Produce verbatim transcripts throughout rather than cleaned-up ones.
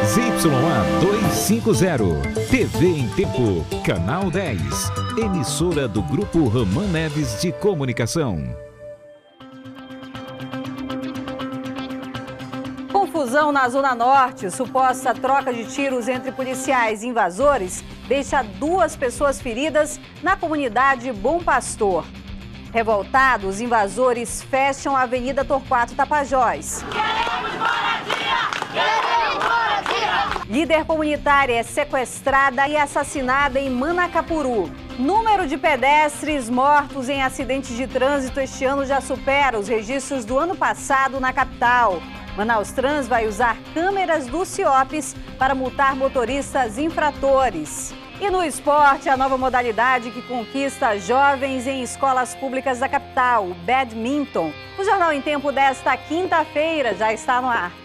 Z Y A duzentos e cinquenta, T V em Tempo, Canal dez, emissora do Grupo Roman Neves de Comunicação. Confusão na Zona Norte, suposta troca de tiros entre policiais e invasores, deixa duas pessoas feridas na comunidade Bom Pastor. Revoltados, os invasores fecham a Avenida Torquato Tapajós. Queremos moradia! Queremos moradia! Líder comunitária é sequestrada e assassinada em Manacapuru. Número de pedestres mortos em acidentes de trânsito este ano já supera os registros do ano passado na capital. Manaus Trans vai usar câmeras do CIOPS para multar motoristas infratores. E no esporte, a nova modalidade que conquista jovens em escolas públicas da capital, o badminton. O Jornal em Tempo desta quinta-feira já está no ar.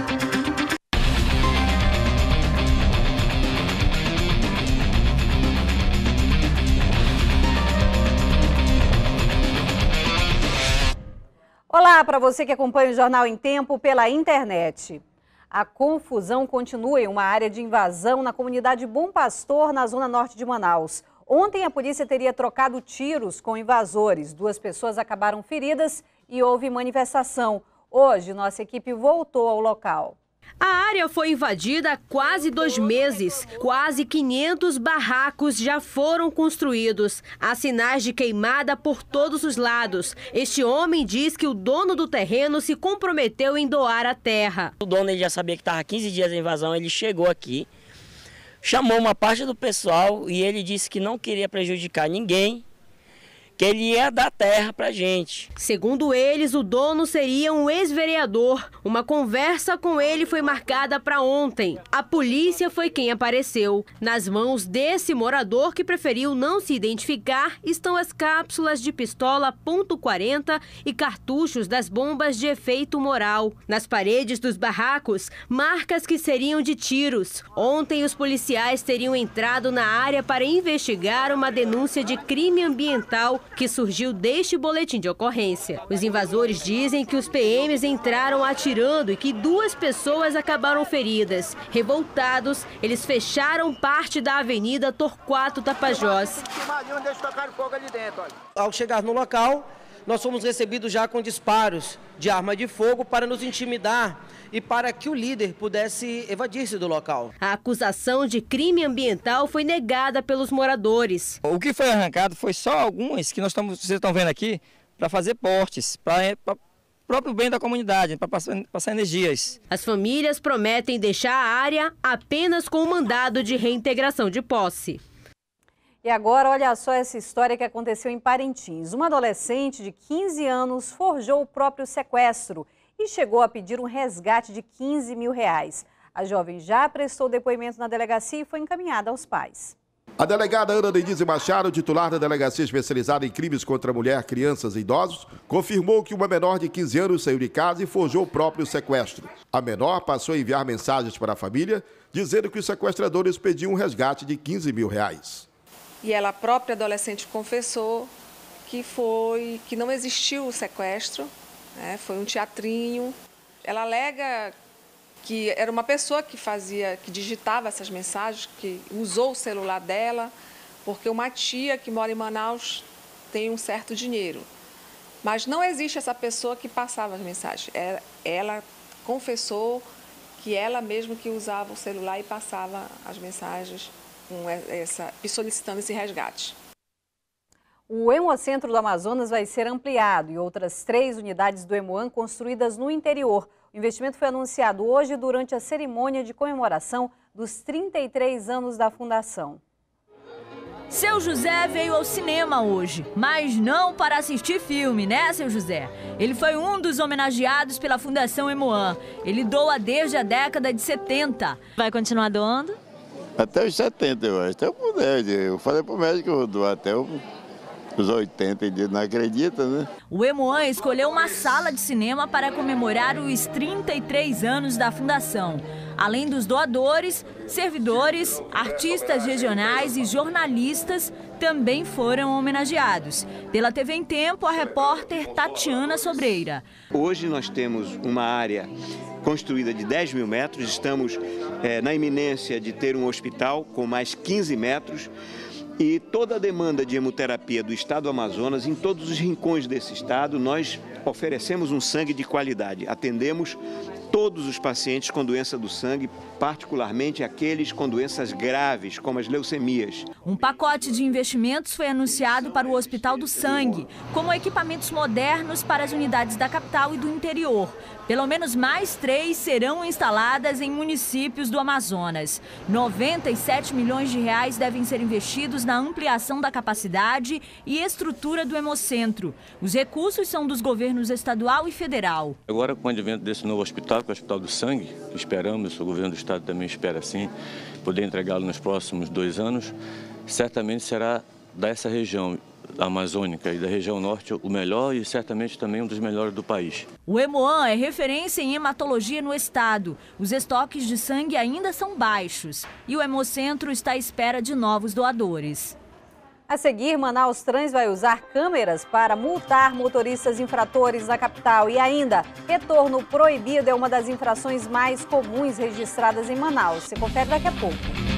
Olá para você que acompanha o Jornal em Tempo pela internet. A confusão continua em uma área de invasão na comunidade Bom Pastor, na zona norte de Manaus. Ontem a polícia teria trocado tiros com invasores. Duas pessoas acabaram feridas e houve manifestação. Hoje, nossa equipe voltou ao local. A área foi invadida há quase dois meses. Quase quinhentos barracos já foram construídos. Há sinais de queimada por todos os lados. Este homem diz que o dono do terreno se comprometeu em doar a terra. O dono ele já sabia que estava quinze dias de invasão, ele chegou aqui, chamou uma parte do pessoal e ele disse que não queria prejudicar ninguém, que ele ia dar terra pra gente. Segundo eles, o dono seria um ex-vereador. Uma conversa com ele foi marcada para ontem. A polícia foi quem apareceu. Nas mãos desse morador que preferiu não se identificar estão as cápsulas de pistola ponto quarenta e cartuchos das bombas de efeito moral. Nas paredes dos barracos, marcas que seriam de tiros. Ontem, os policiais teriam entrado na área para investigar uma denúncia de crime ambiental que surgiu deste boletim de ocorrência. Os invasores dizem que os P Ms entraram atirando e que duas pessoas acabaram feridas. Revoltados, eles fecharam parte da Avenida Torquato Tapajós. Ao chegar no local, nós fomos recebidos já com disparos de arma de fogo para nos intimidar e para que o líder pudesse evadir-se do local. A acusação de crime ambiental foi negada pelos moradores. O que foi arrancado foi só algumas que nós estamos, vocês estão vendo aqui, para fazer portes, para o próprio bem da comunidade, para passar, passar energias. As famílias prometem deixar a área apenas com o mandado de reintegração de posse. E agora, olha só essa história que aconteceu em Parintins. Uma adolescente de quinze anos forjou o próprio sequestro e chegou a pedir um resgate de quinze mil reais. A jovem já prestou depoimento na delegacia e foi encaminhada aos pais. A delegada Ana Denise Machado, titular da Delegacia Especializada em Crimes contra a Mulher, Crianças e Idosos, confirmou que uma menor de quinze anos saiu de casa e forjou o próprio sequestro. A menor passou a enviar mensagens para a família, dizendo que os sequestradores pediam um resgate de quinze mil reais. E ela, a própria adolescente, confessou que, foi, que não existiu o sequestro, né? Foi um teatrinho. Ela alega que era uma pessoa que fazia, que digitava essas mensagens, que usou o celular dela, porque uma tia que mora em Manaus tem um certo dinheiro. Mas não existe essa pessoa que passava as mensagens. Ela confessou que ela mesma que usava o celular e passava as mensagens com essa, solicitando esse resgate. O Hemocentro do Amazonas vai ser ampliado e outras três unidades do Hemoan construídas no interior. O investimento foi anunciado hoje durante a cerimônia de comemoração dos trinta e três anos da fundação. Seu José veio ao cinema hoje, mas não para assistir filme, né, seu José? Ele foi um dos homenageados pela Fundação Hemoan. Ele doa desde a década de setenta. Vai continuar doando? Até os setenta, eu acho. Até eu puder. Eu falei pro médico que eu vou doar até eu Os oitenta dias, não acredita, né? O Hemoan escolheu uma sala de cinema para comemorar os trinta e três anos da fundação. Além dos doadores, servidores, artistas regionais e jornalistas também foram homenageados. Pela T V em Tempo, a repórter Tatiana Sobreira. Hoje nós temos uma área construída de dez mil metros, estamos é, na iminência de ter um hospital com mais quinze metros. E toda a demanda de hemoterapia do estado do Amazonas, em todos os rincões desse estado, nós oferecemos um sangue de qualidade. Atendemos todos os pacientes com doença do sangue, particularmente aqueles com doenças graves, como as leucemias. Um pacote de investimentos foi anunciado para o Hospital do Sangue, como equipamentos modernos para as unidades da capital e do interior. Pelo menos mais três serão instaladas em municípios do Amazonas. noventa e sete milhões de reais devem ser investidos na ampliação da capacidade e estrutura do Hemocentro. Os recursos são dos governos estadual e federal. Agora, com o advento desse novo hospital, que é o Hospital do Sangue, esperamos, o governo do estado também espera assim, poder entregá-lo nos próximos dois anos, certamente será dessa região amazônica e da região norte o melhor e certamente também um dos melhores do país. O Hemoan é referência em hematologia no estado. Os estoques de sangue ainda são baixos e o Hemocentro está à espera de novos doadores. A seguir, Manaus Trans vai usar câmeras para multar motoristas infratores na capital. E ainda, retorno proibido é uma das infrações mais comuns registradas em Manaus. Você confere daqui a pouco.